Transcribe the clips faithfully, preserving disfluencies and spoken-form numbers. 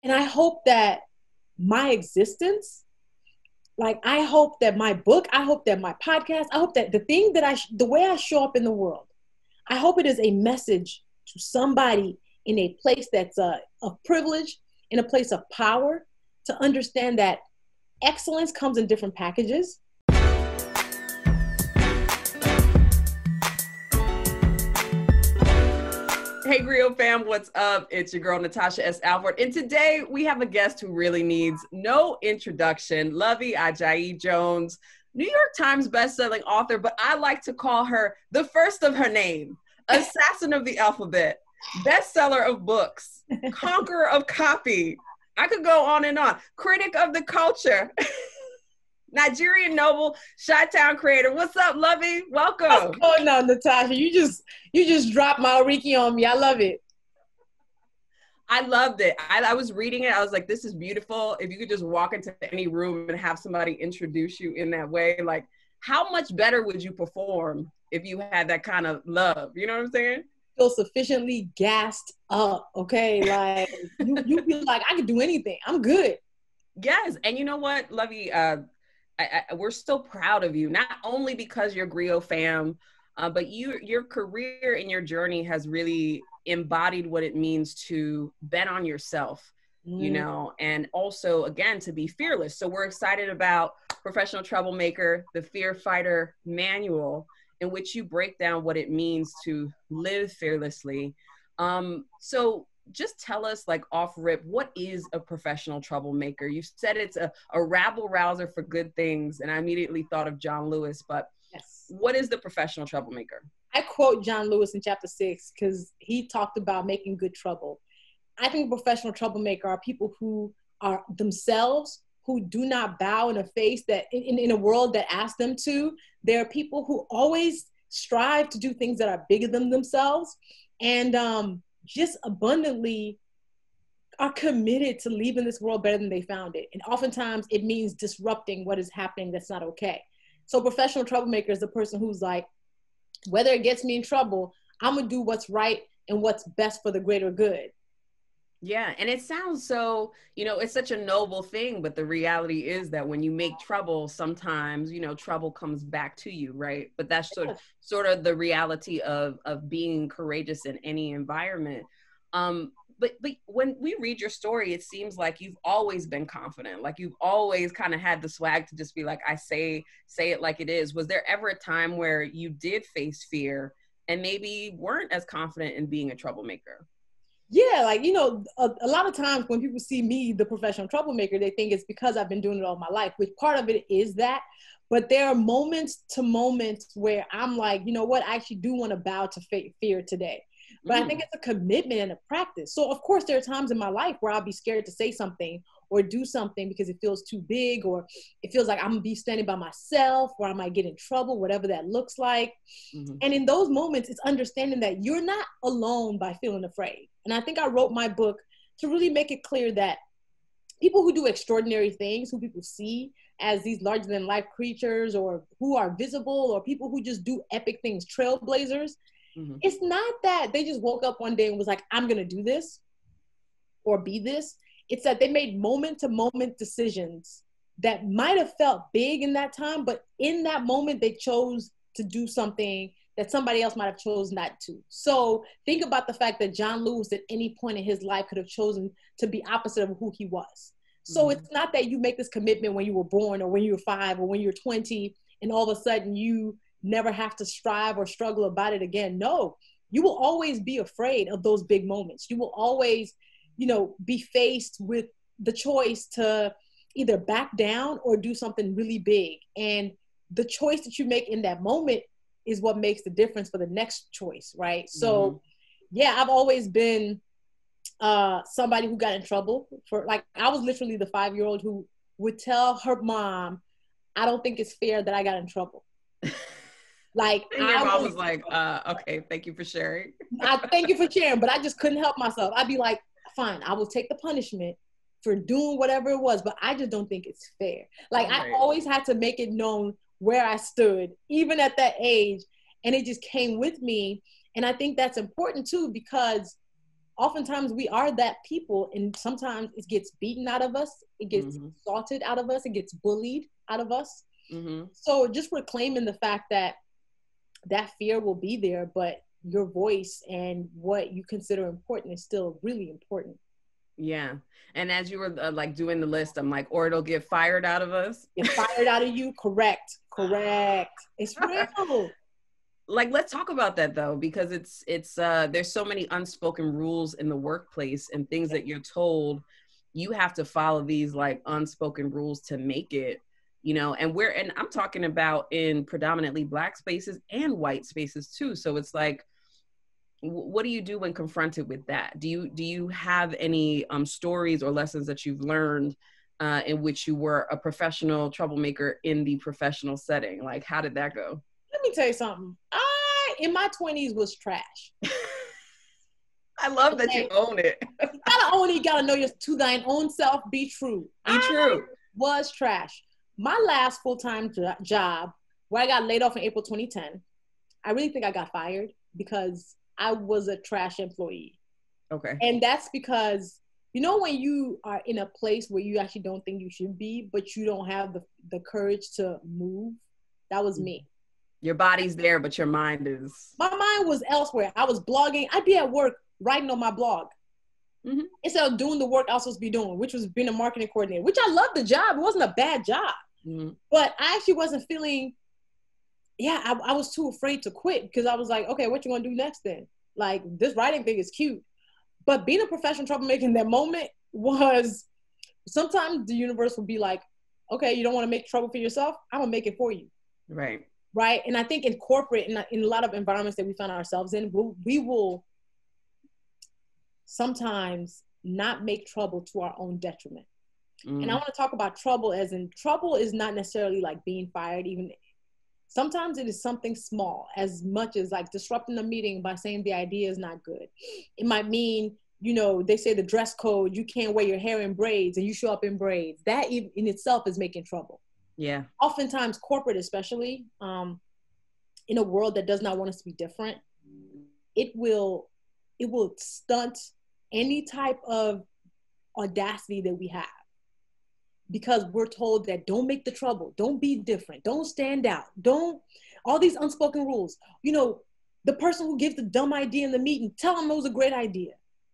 And I hope that my existence, like I hope that my book, I hope that my podcast, I hope that the thing that I, sh- the way I show up in the world, I hope it is a message to somebody in a place that's uh, of privilege, in a place of power, to understand that excellence comes in different packages. Hey Grio fam, what's up? It's your girl Natasha S. Alford, and today we have a guest who really needs no introduction, Luvvie Ajayi Jones, New York Times bestselling author, but I like to call her the first of her name, assassin of the alphabet, bestseller of books, conqueror of copy. I could go on and on. Critic of the culture, Nigerian noble, Chi-Town creator. What's up, Luvvie? Welcome. Oh no, Natasha, you just you just dropped my Oriki on me. I love it. I loved it. I, I was reading it. I was like, this is beautiful. If you could just walk into any room and have somebody introduce you in that way, like how much better would you perform if you had that kind of love? You know what I'm saying? Feel sufficiently gassed up, okay? Like you, you feel like I could do anything. I'm good. Yes, and you know what, Luvvie, uh, I, I, we're so proud of you, not only because you're Grio fam, uh, but you, your career and your journey has really embodied what it means to bet on yourself, mm. you know, and also, again, to be fearless. So we're excited about Professional Troublemaker, the Fear-Fighter Manual, in which you break down what it means to live fearlessly. Um, so just tell us, like off rip, what is a professional troublemaker? You said it's a, a rabble rouser for good things, and I immediately thought of John Lewis, but yes. What is the professional troublemaker? I quote John Lewis in chapter six because he talked about making good trouble. I think professional troublemaker are people who are themselves, who do not bow in a face that in, in a world that asks them to. There are people who always strive to do things that are bigger than themselves, and um, just abundantly are committed to leaving this world better than they found it. And oftentimes it means disrupting what is happening that's not okay. So professional troublemaker is the person who's like, whether it gets me in trouble, I'm gonna do what's right and what's best for the greater good. Yeah, and it sounds so, you know, it's such a noble thing, but the reality is that when you make trouble, sometimes, you know, trouble comes back to you, right? But that's sort of, sort of the reality of, of being courageous in any environment. Um, but, but when we read your story, it seems like you've always been confident, like you've always kind of had the swag to just be like, I say, say it like it is. Was there ever a time where you did face fear and maybe weren't as confident in being a troublemaker? Yeah, like, you know, a, a lot of times when people see me, the professional troublemaker, they think it's because I've been doing it all my life, which part of it is that. But there are moments to moments where I'm like, you know what, I actually do want to bow to fa- fear today. But mm. I think it's a commitment and a practice. So, of course, there are times in my life where I'll be scared to say something or do something because it feels too big, or it feels like I'm going to be standing by myself, or I might get in trouble, whatever that looks like. Mm-hmm. And in those moments, it's understanding that you're not alone by feeling afraid. And I think I wrote my book to really make it clear that people who do extraordinary things, who people see as these larger than life creatures, or who are visible, or people who just do epic things, trailblazers, mm-hmm. it's not that they just woke up one day and was like, I'm going to do this or be this. It's that they made moment to moment decisions that might have felt big in that time, but in that moment they chose to do something that somebody else might have chosen not to. So think about the fact that John Lewis at any point in his life could have chosen to be opposite of who he was. So mm-hmm. it's not that you make this commitment when you were born, or when you were five, or when you're twenty, and all of a sudden you never have to strive or struggle about it again. No, you will always be afraid of those big moments. You will always, you know, be faced with the choice to either back down or do something really big. And the choice that you make in that moment is what makes the difference for the next choice, right? So, mm-hmm. yeah, I've always been uh, somebody who got in trouble for, like, I was literally the five-year-old who would tell her mom, I don't think it's fair that I got in trouble. Like, and your I mom was, was like, uh, okay, thank you for sharing. I thank you for sharing, but I just couldn't help myself. I'd be like, fine, I will take the punishment for doing whatever it was, but I just don't think it's fair. Like, right. I always had to make it known where I stood, even at that age. And it just came with me. And I think that's important too, because oftentimes we are that people, and sometimes it gets beaten out of us, it gets mm-hmm. assaulted out of us, it gets bullied out of us. Mm-hmm. So just reclaiming the fact that that fear will be there, but your voice and what you consider important is still really important. Yeah. And as you were uh, like doing the list, I'm like, or it'll get fired out of us. Get fired out of you. Correct. Correct. It's real. Like, let's talk about that though, because it's, it's, uh, there's so many unspoken rules in the workplace and things that you're told you have to follow these like unspoken rules to make it, you know, and we're, and I'm talking about in predominantly Black spaces and white spaces too. So it's like, what do you do when confronted with that? Do you do you have any um, stories or lessons that you've learned uh, in which you were a professional troublemaker in the professional setting? Like, how did that go? Let me tell you something. I, in my twenties, was trash. I love okay. that you own it. You gotta own it. You gotta know your to thine own self. Be true. Be I true. Was trash. My last full-time jo- job, where I got laid off in April twenty ten, I really think I got fired because I was a trash employee. Okay. And that's because, you know, when you are in a place where you actually don't think you should be, but you don't have the, the courage to move, that was me. Your body's there, but your mind is... My mind was elsewhere. I was blogging. I'd be at work writing on my blog. Mm-hmm. Instead of doing the work I was supposed to be doing, which was being a marketing coordinator, which I loved the job. It wasn't a bad job. Mm-hmm. But I actually wasn't feeling... Yeah, I, I was too afraid to quit because I was like, okay, what you gonna do next then? Like, this writing thing is cute. But being a professional troublemaker in that moment was, sometimes the universe would be like, okay, you don't want to make trouble for yourself? I'm gonna make it for you. Right. Right. And I think in corporate, in, in a lot of environments that we find ourselves in, we'll, we will sometimes not make trouble to our own detriment. Mm. And I want to talk about trouble as in, trouble is not necessarily like being fired. Even sometimes it is something small, as much as like disrupting a meeting by saying the idea is not good. It might mean, you know, they say the dress code, you can't wear your hair in braids and you show up in braids. That in, in itself is making trouble. Yeah. Oftentimes corporate, especially um, in a world that does not want us to be different, it will, it will stunt any type of audacity that we have. Because we're told that don't make the trouble, don't be different, don't stand out, don't, all these unspoken rules. You know, the person who gives the dumb idea in the meeting, tell them it was a great idea.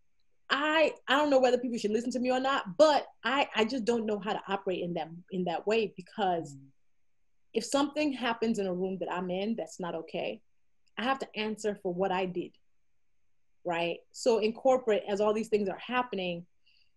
I I don't know whether people should listen to me or not, but I, I just don't know how to operate in that, in that way, because if something happens in a room that I'm in that's not okay, I have to answer for what I did, right? So in corporate, as all these things are happening,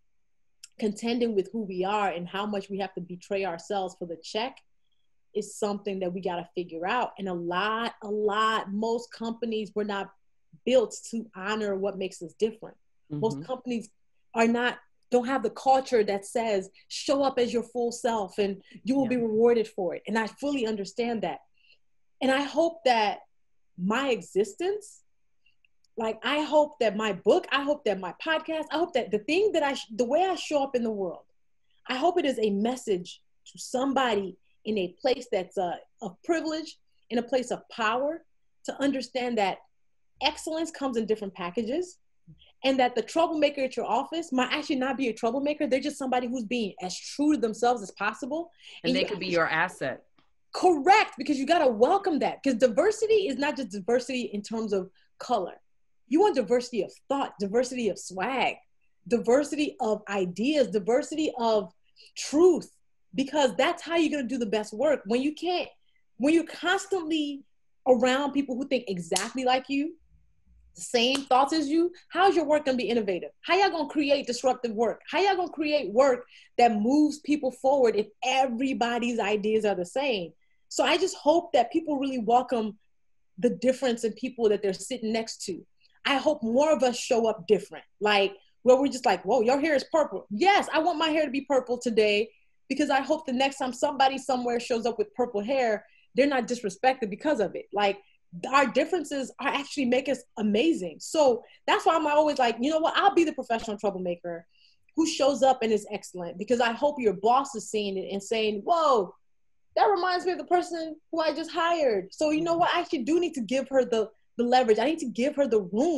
contending with who we are and how much we have to betray ourselves for the check is something that we got to figure out. And a lot, a lot, most companies were not built to honor what makes us different. Mm-hmm. Most companies are not, don't have the culture that says, show up as your full self and you will yeah. be rewarded for it. And I fully understand that. And I hope that my existence, like, I hope that my book, I hope that my podcast, I hope that the thing that I, sh- the way I show up in the world, I hope it is a message to somebody in a place that's a, of privilege, in a place of power, to understand that excellence comes in different packages, and that the troublemaker at your office might actually not be a troublemaker. They're just somebody who's being as true to themselves as possible. And, and they could actually be your asset. Correct, because you got to welcome that. Because diversity is not just diversity in terms of color. You want diversity of thought, diversity of swag, diversity of ideas, diversity of truth, because that's how you're going to do the best work. When you can't, when you're constantly around people who think exactly like you, the same thoughts as you, how's your work going to be innovative? How y'all going to create disruptive work? How y'all going to create work that moves people forward if everybody's ideas are the same? So I just hope that people really welcome the difference in people that they're sitting next to. I hope more of us show up different, like where we're just like, whoa, your hair is purple. Yes, I want my hair to be purple today, because I hope the next time somebody somewhere shows up with purple hair, they're not disrespected because of it. Like, our differences are actually make us amazing. So that's why I'm always like, you know what, I'll be the professional troublemaker who shows up and is excellent, because I hope your boss is seeing it and saying, whoa, that reminds me of the person who I just hired. So you know what, I actually do need to give her the the leverage. I need to give her the room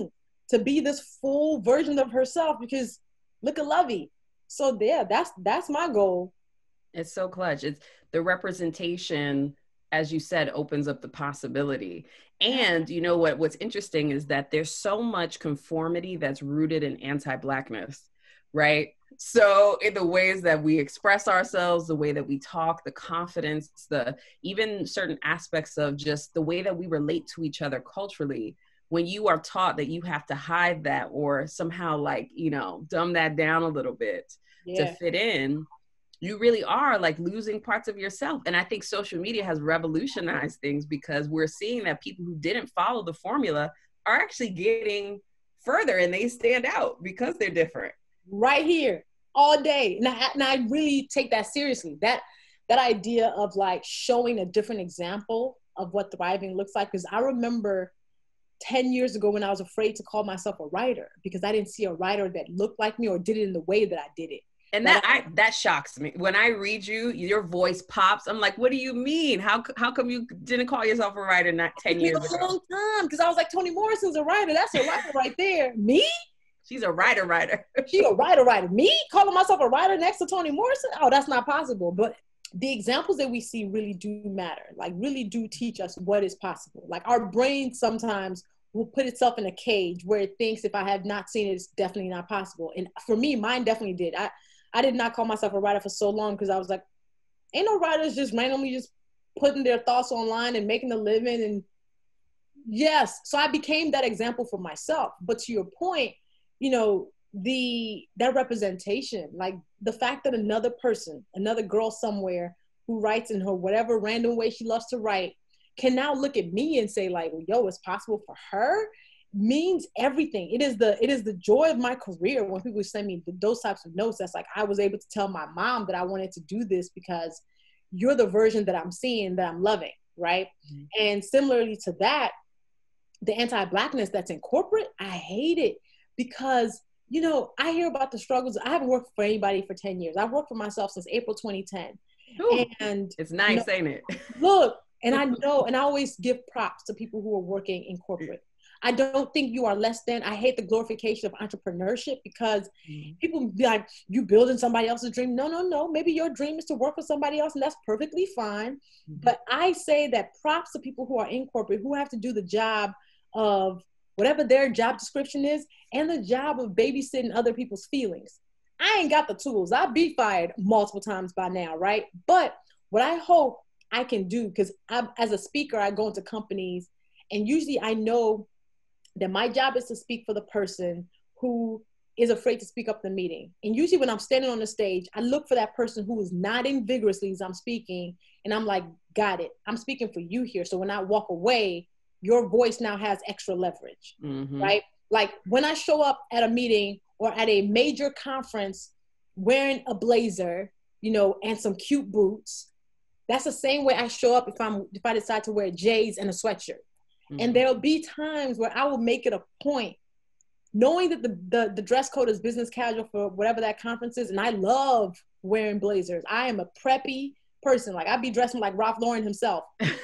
to be this full version of herself, because look at Luvvie. So yeah, that's that's my goal. It's so clutch. It's the representation, as you said, opens up the possibility. And you know what, what's interesting is that there's so much conformity that's rooted in anti-Blackness, right? So in the ways that we express ourselves, the way that we talk, the confidence, the even certain aspects of just the way that we relate to each other culturally, when you are taught that you have to hide that or somehow like, you know, dumb that down a little bit Yeah. to fit in, you really are like losing parts of yourself. And I think social media has revolutionized things because we're seeing that people who didn't follow the formula are actually getting further and they stand out because they're different. Right here, all day. And I, and I really take that seriously. That, that idea of like showing a different example of what thriving looks like. Because I remember ten years ago when I was afraid to call myself a writer because I didn't see a writer that looked like me or did it in the way that I did it. And that I, that shocks me. When I read you, your voice pops. I'm like, what do you mean? How how come you didn't call yourself a writer not ten years ago? A long time, because I was like, Toni Morrison's a writer. That's a writer right there. Me? She's a writer writer. She a writer writer. Me? Calling myself a writer next to Toni Morrison? Oh, that's not possible. But the examples that we see really do matter. Like really do teach us what is possible. Like our brain sometimes will put itself in a cage where it thinks if I have not seen it, it's definitely not possible. And for me, mine definitely did. I I did not call myself a writer for so long because I was like, ain't no writers just randomly just putting their thoughts online and making a living. And yes, so I became that example for myself. But to your point, you know, the that representation, like the fact that another person, another girl somewhere who writes in her whatever random way she loves to write, can now look at me and say like, yo, it's possible for her, means everything. It is the it is the joy of my career when people send me those types of notes. That's like, I was able to tell my mom that I wanted to do this because you're the version that I'm seeing that I'm loving, right? Mm-hmm. And similarly to that, the anti-Blackness that's in corporate, I hate it because, you know, I hear about the struggles. I haven't worked for anybody for ten years. I've worked for myself since April twenty ten. Ooh, and it's nice, you know, ain't it? Look, and I know, and I always give props to people who are working in corporate. I don't think you are less than. I hate the glorification of entrepreneurship because mm-hmm. people be like, you building somebody else's dream. No, no, no. Maybe your dream is to work with somebody else and that's perfectly fine. Mm-hmm. But I say that props to people who are in corporate, who have to do the job of whatever their job description is and the job of babysitting other people's feelings. I ain't got the tools. I'll be fired multiple times by now, right? But what I hope I can do, because as a speaker, I go into companies and usually I know that my job is to speak for the person who is afraid to speak up in the meeting. And usually when I'm standing on the stage, I look for that person who is nodding vigorously as I'm speaking. And I'm like, got it. I'm speaking for you here. So when I walk away, your voice now has extra leverage, mm-hmm. right? Like when I show up at a meeting or at a major conference wearing a blazer, you know, and some cute boots, that's the same way I show up if I'm if I decide to wear J's and a sweatshirt. Mm-hmm. And there'll be times where I will make it a point, knowing that the, the, the dress code is business casual for whatever that conference is. And I love wearing blazers. I am a preppy person. Like I'd be dressing like Ralph Lauren himself.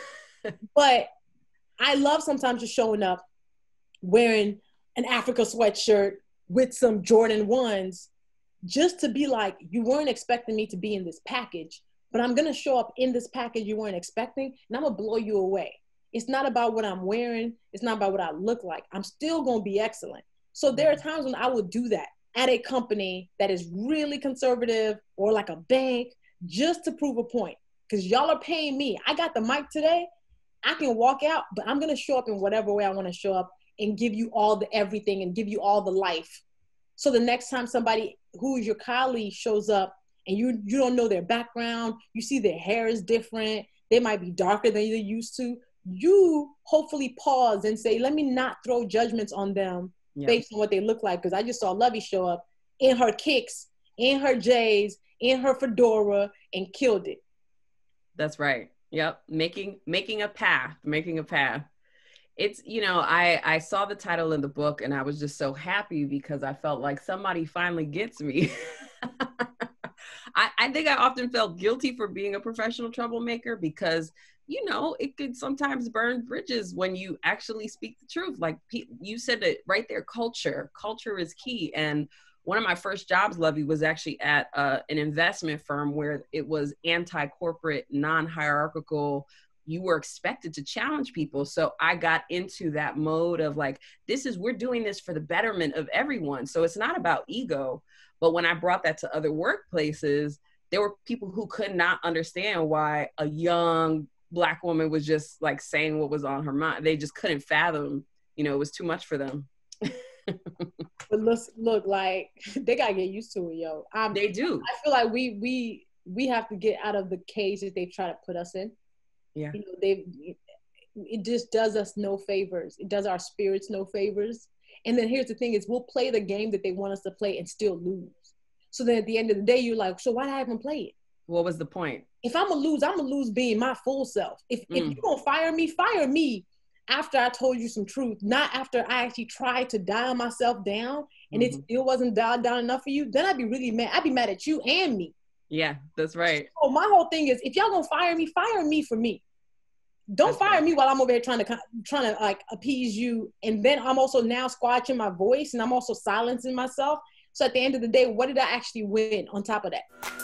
But I love sometimes just showing up wearing an Africa sweatshirt with some Jordan ones just to be like, you weren't expecting me to be in this package, but I'm going to show up in this package you weren't expecting and I'm going to blow you away. It's not about what I'm wearing. It's not about what I look like. I'm still going to be excellent. So there are times when I would do that at a company that is really conservative or like a bank just to prove a point. Because y'all are paying me. I got the mic today. I can walk out, but I'm going to show up in whatever way I want to show up and give you all the everything and give you all the life. So the next time somebody who is your colleague shows up and you, you don't know their background, you see their hair is different, they might be darker than you're used to, you hopefully pause and say, let me not throw judgments on them yeah. based on what they look like. Because I just saw Luvvie show up in her kicks, in her J's, in her fedora, and killed it. That's right. Yep. Making, making a path, making a path. It's, you know, I, I saw the title in the book and I was just so happy because I felt like somebody finally gets me. I, I think I often felt guilty for being a professional troublemaker because, you know, it could sometimes burn bridges when you actually speak the truth. Like you said it right there, culture. Culture is key. And one of my first jobs, Luvvie, was actually at uh, an investment firm where it was anti-corporate, non-hierarchical. You were expected to challenge people. So I got into that mode of like, this is, we're doing this for the betterment of everyone. So it's not about ego. But when I brought that to other workplaces, there were people who could not understand why a young Black woman was just like saying what was on her mind. They just couldn't fathom, you know, it was too much for them. But look, look, like they gotta get used to it, yo. Um, they do. I feel like we we we have to get out of the cage that they try to put us in. Yeah. You know, they it just does us no favors. It does our spirits no favors. And then here's the thing: is we'll play the game that they want us to play and still lose. So then at the end of the day, you're like, so why did I even play it? What was the point? If I'm gonna lose, I'm gonna lose being my full self. If mm. if you're gonna fire me, fire me after I told you some truth, not after I actually tried to dial myself down and mm-hmm. it still wasn't dialed down enough for you. Then I'd be really mad. I'd be mad at you and me. Yeah, that's right. So my whole thing is, if y'all gonna fire me, fire me for me. Don't that's fire right. me while I'm over there trying to trying to like appease you, and then I'm also now squashing my voice and I'm also silencing myself. So at the end of the day, what did I actually win on top of that?